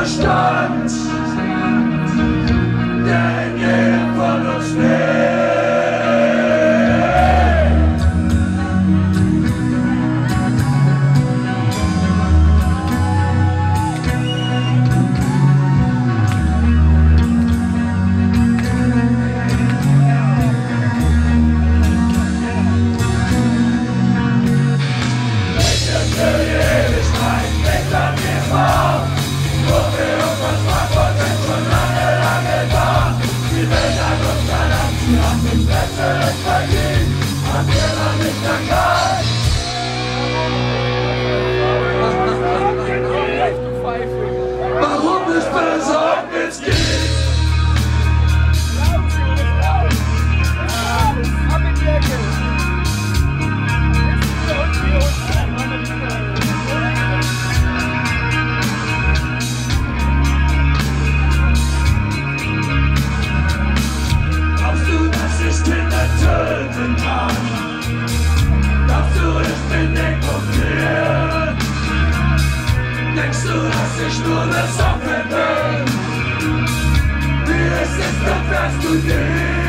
Verstand, denn jeder von uns lebt. Warum nicht besorgt ins Kind? Glaubst du, dass ich Kinder töten kann? Glaubst du, ich bin dekoriert? Denkst du, dass ich nur besoffen bin? Wie es ist, dann fährst du dich.